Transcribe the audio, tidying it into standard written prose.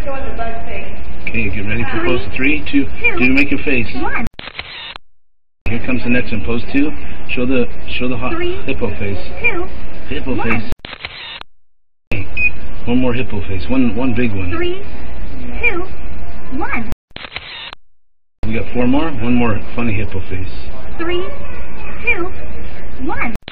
showing the bug face. Okay, get ready for pose 3, 2. Do make your face. 1. Here comes the next one. Pose 2. Show the hot 3, hippo face. 2, Hippo 1. face. One more hippo face. One big one. 3, 2, 1. We got 4 more. One more funny hippo face. 3, 2, 1.